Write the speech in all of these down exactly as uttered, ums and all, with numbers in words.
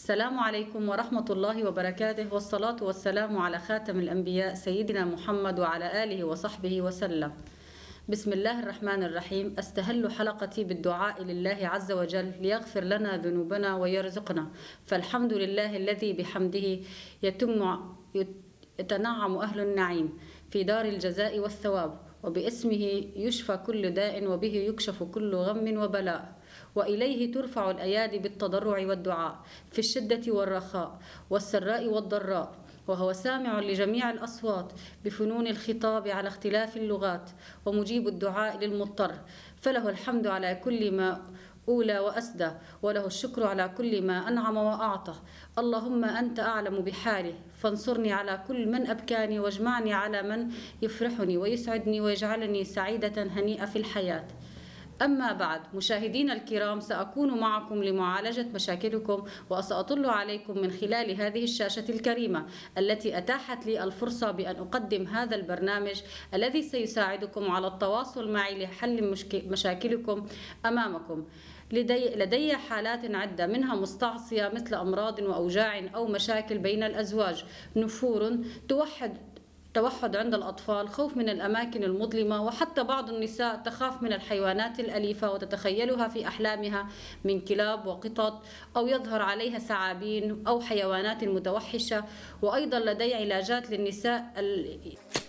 السلام عليكم ورحمة الله وبركاته، والصلاة والسلام على خاتم الأنبياء سيدنا محمد وعلى آله وصحبه وسلم. بسم الله الرحمن الرحيم. أستهل حلقتي بالدعاء لله عز وجل ليغفر لنا ذنوبنا ويرزقنا، فالحمد لله الذي بحمده يتم يتنعم أهل النعيم في دار الجزاء والثواب، وباسمه يشفى كل داء، وبه يكشف كل غم وبلاء، وإليه ترفع الأيادي بالتضرع والدعاء في الشدة والرخاء والسراء والضراء، وهو سامع لجميع الأصوات بفنون الخطاب على اختلاف اللغات، ومجيب الدعاء للمضطر، فله الحمد على كل ما أولى وأسدى، وله الشكر على كل ما أنعم وأعطى. اللهم أنت أعلم بحالي، فانصرني على كل من أبكاني، واجمعني على من يفرحني ويسعدني ويجعلني سعيدة هنيئة في الحياة. أما بعد، مشاهدينا الكرام، سأكون معكم لمعالجة مشاكلكم، وسأطل عليكم من خلال هذه الشاشة الكريمة التي أتاحت لي الفرصة بأن أقدم هذا البرنامج الذي سيساعدكم على التواصل معي لحل مشاكلكم أمامكم. لدي, لدي حالات عدة، منها مستعصية مثل أمراض وأوجاع أو مشاكل بين الأزواج، نفور، توحد توحد عند الأطفال، خوف من الأماكن المظلمة، وحتى بعض النساء تخاف من الحيوانات الأليفة وتتخيلها في أحلامها من كلاب وقطط، أو يظهر عليها ثعابين أو حيوانات متوحشة. وأيضا لدي علاجات للنساء ال...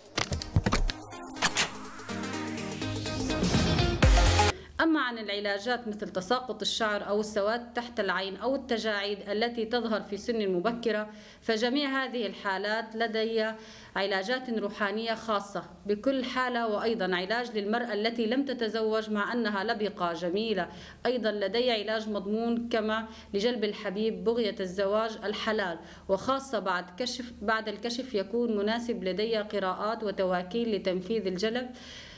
أما عن العلاجات مثل تساقط الشعر أو السواد تحت العين أو التجاعيد التي تظهر في سن مبكرة، فجميع هذه الحالات لدي علاجات روحانية خاصة بكل حالة، وأيضا علاج للمرأة التي لم تتزوج مع أنها لبقة جميلة. أيضا لدي علاج مضمون كما لجلب الحبيب بغية الزواج الحلال، وخاصة بعد كشف بعد الكشف يكون مناسب لدي قراءات وتواكيل لتنفيذ الجلب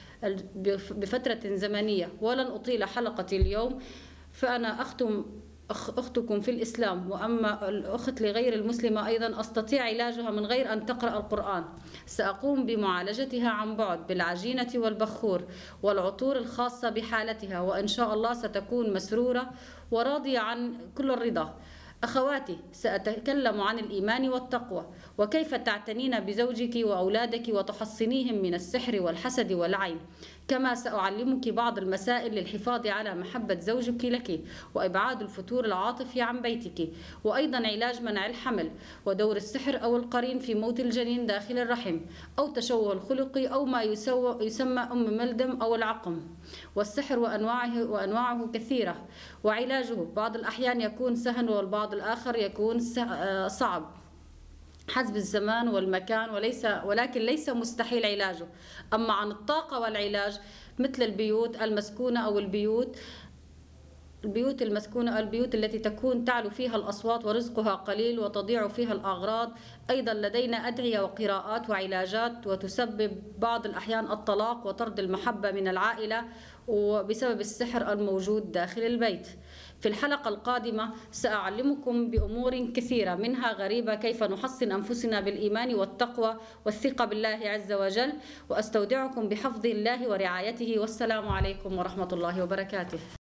بفترة زمنية. ولن أطيل حلقتي اليوم، فأنا أختم أختكم في الإسلام، وأما الأخت لغير المسلمة أيضا أستطيع علاجها من غير أن تقرأ القرآن. سأقوم بمعالجتها عن بعد بالعجينة والبخور والعطور الخاصة بحالتها، وإن شاء الله ستكون مسرورة وراضية عن كل الرضا. أخواتي، سأتكلم عن الإيمان والتقوى، وكيف تعتنين بزوجك وأولادك وتحصنيهم من السحر والحسد والعين. كما سأعلمك بعض المسائل للحفاظ على محبة زوجك لك، وإبعاد الفتور العاطفي عن بيتك، وأيضا علاج منع الحمل، ودور السحر أو القرين في موت الجنين داخل الرحم، أو تشوه الخلقي، أو ما يسمى أم ملدم أو العقم. والسحر وأنواعه وأنواعه كثيرة، وعلاجه بعض الأحيان يكون سهل، والبعض الآخر يكون صعب حسب الزمان والمكان، وليس ولكن ليس مستحيل علاجه. أما عن الطاقة والعلاج مثل البيوت المسكونة أو البيوت البيوت المسكونة، البيوت التي تكون تعلو فيها الأصوات ورزقها قليل وتضيع فيها الأغراض، أيضا لدينا أدعية وقراءات وعلاجات، وتسبب بعض الأحيان الطلاق وطرد المحبة من العائلة وبسبب السحر الموجود داخل البيت. في الحلقة القادمة سأعلمكم بأمور كثيرة، منها غريبة، كيف نحصن أنفسنا بالإيمان والتقوى والثقة بالله عز وجل، وأستودعكم بحفظ الله ورعايته، والسلام عليكم ورحمة الله وبركاته.